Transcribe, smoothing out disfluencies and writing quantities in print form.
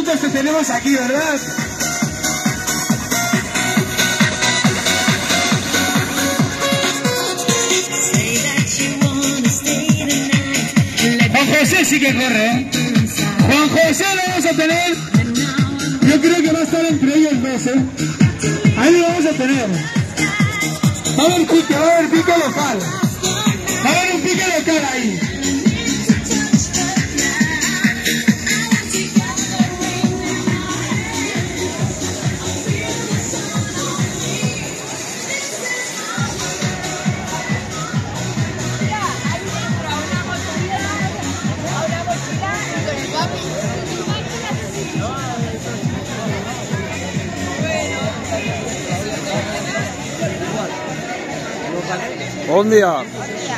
minutos te tenemos aquí, ¿verdad? Juan José sí que corre, ¿eh? Juan José lo vamos a tener. Yo creo que va a estar entre ellos dos, ¿eh? Ahí lo vamos a tener. Va a haber pique local. Va a haber un pique local ahí. Buen día.